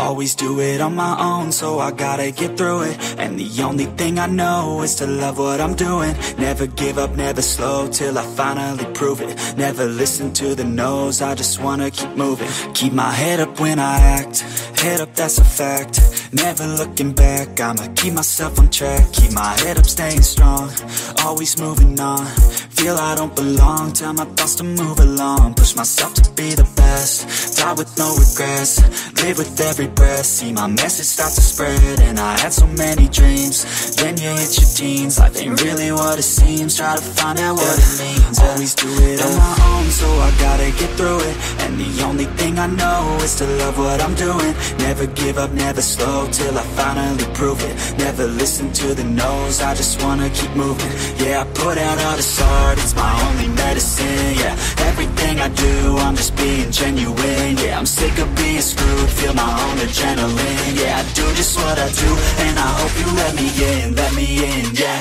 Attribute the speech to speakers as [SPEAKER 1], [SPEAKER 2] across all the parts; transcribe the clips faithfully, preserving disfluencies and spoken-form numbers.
[SPEAKER 1] always do it on my own, so I gotta get through it. And the only thing I know is to love what I'm doing. Never give up, never slow, till I finally prove it. Never listen to the no's, I just wanna keep moving. Keep my head up when I act, head up, that's a fact. Never looking back, I'ma keep myself on track. Keep my head up, staying strong, always moving on. Feel I don't belong, tell my thoughts to move along. Push myself to be the best, die with no regrets. Live with every breath, see my message start to spread. And I had so many dreams, then you hit your teens. Life ain't really what it seems, try to find out what it means. Always do it on my own, so I gotta get through it. And the only thing I know is to love what I'm doing. Never give up, never slow, till I finally prove it. Never listen to the no's, I just wanna keep moving. Yeah, I put out all this art, it's my only medicine. Yeah, everything I do, I'm just being genuine. Yeah, I'm sick of being screwed, feel my own adrenaline. Yeah, I do just what I do, and I hope you let me in, let me in, yeah.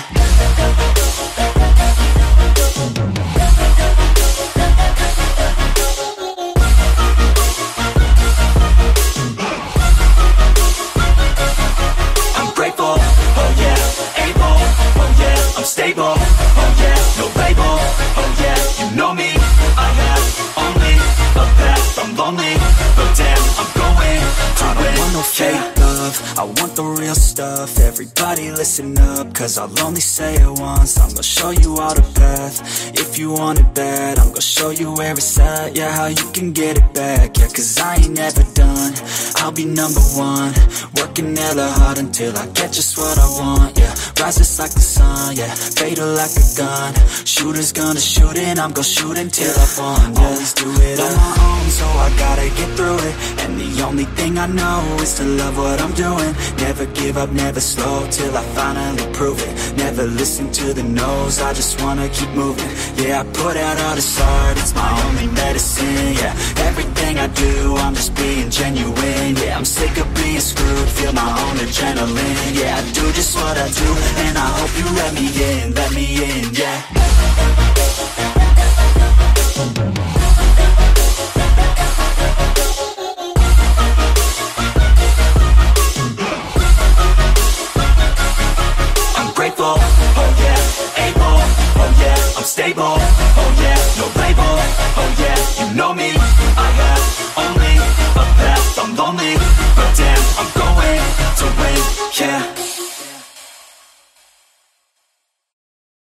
[SPEAKER 1] Stable, oh yeah, no label, oh yeah, you know me. I have only a path, I'm lonely, but damn, I'm going to I don't want no fake love, I want the real stuff. Everybody listen up, cause I'll only say it once. I'm gonna show you all the path, if you want it bad. I'm gonna show you where it's at, yeah, how you can get it back. Yeah, cause I ain't never done, I'll be number one. Working hella hard until I get just what I want, yeah. Rises like the sun, yeah, fatal like a gun. Shooters gonna shoot and I'm gonna shoot until I won, yeah. Always do it on my own, so I gotta get through it. And the only thing I know is to love what I'm doing. Never give up, never slow, till I finally prove it. Never listen to the no's, I just wanna keep moving. Yeah, I put out all this art, it's my only medicine. Yeah, everything I do, I'm just being genuine. Yeah, I'm sick of being screwed, feel my own adrenaline. Yeah, I do just what I do, and I hope you let me in, let me in, yeah. I'm grateful, oh yeah, able, oh yeah, I'm stable, oh yeah, no label, oh yeah, you know me. I have only a path, I'm lonely, but damn, I'm going to win, yeah.